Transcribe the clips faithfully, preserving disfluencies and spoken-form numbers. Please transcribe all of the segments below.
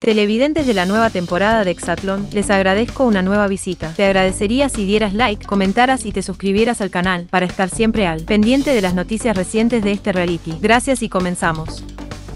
Televidentes de la nueva temporada de Exatlón, les agradezco una nueva visita. Te agradecería si dieras like, comentaras y te suscribieras al canal, para estar siempre al pendiente de las noticias recientes de este reality. Gracias y comenzamos.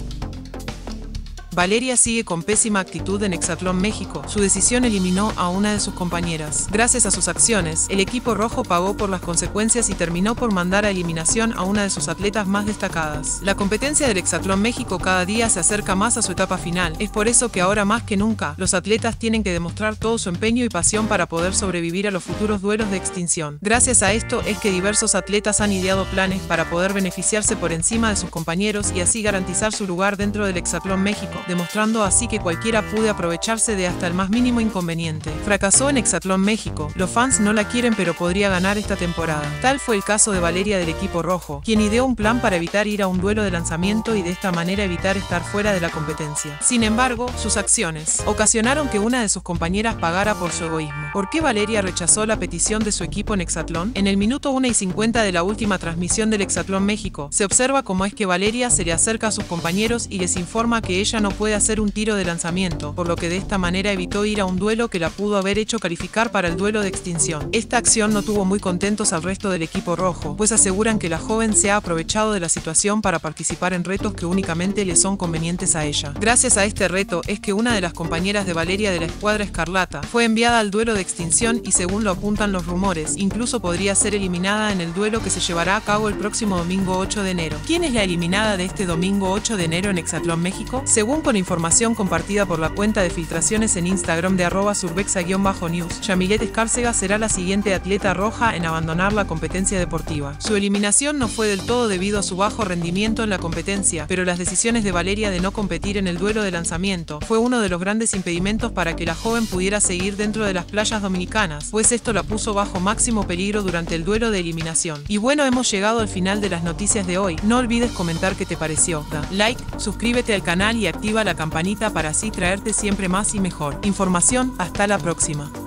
Valeria sigue con pésima actitud en Exatlón México. Su decisión eliminó a una de sus compañeras. Gracias a sus acciones, el equipo rojo pagó por las consecuencias y terminó por mandar a eliminación a una de sus atletas más destacadas. La competencia del Exatlón México cada día se acerca más a su etapa final. Es por eso que ahora más que nunca, los atletas tienen que demostrar todo su empeño y pasión para poder sobrevivir a los futuros duelos de extinción. Gracias a esto es que diversos atletas han ideado planes para poder beneficiarse por encima de sus compañeros y así garantizar su lugar dentro del Exatlón México, demostrando así que cualquiera puede aprovecharse de hasta el más mínimo inconveniente. Fracasó en Exatlón México. Los fans no la quieren, pero podría ganar esta temporada. Tal fue el caso de Valeria del equipo rojo, quien ideó un plan para evitar ir a un duelo de lanzamiento y de esta manera evitar estar fuera de la competencia. Sin embargo, sus acciones ocasionaron que una de sus compañeras pagara por su egoísmo. ¿Por qué Valeria rechazó la petición de su equipo en Exatlón? En el minuto una y cincuenta de la última transmisión del Exatlón México, se observa cómo es que Valeria se le acerca a sus compañeros y les informa que ella no puede hacer un tiro de lanzamiento, por lo que de esta manera evitó ir a un duelo que la pudo haber hecho calificar para el duelo de extinción. Esta acción no tuvo muy contentos al resto del equipo rojo, pues aseguran que la joven se ha aprovechado de la situación para participar en retos que únicamente le son convenientes a ella. Gracias a este reto es que una de las compañeras de Valeria de la Escuadra Escarlata fue enviada al duelo de extinción y, según lo apuntan los rumores, incluso podría ser eliminada en el duelo que se llevará a cabo el próximo domingo ocho de enero. ¿Quién es la eliminada de este domingo ocho de enero en Exatlón México? Según con información compartida por la cuenta de filtraciones en Instagram de arroba surbexa-news, Yamilet Escárcega será la siguiente atleta roja en abandonar la competencia deportiva. Su eliminación no fue del todo debido a su bajo rendimiento en la competencia, pero las decisiones de Valeria de no competir en el duelo de lanzamiento fue uno de los grandes impedimentos para que la joven pudiera seguir dentro de las playas dominicanas, pues esto la puso bajo máximo peligro durante el duelo de eliminación. Y bueno, hemos llegado al final de las noticias de hoy. No olvides comentar qué te pareció. Da like, suscríbete al canal y activa la campanita para así traerte siempre más y mejor información. Hasta la próxima.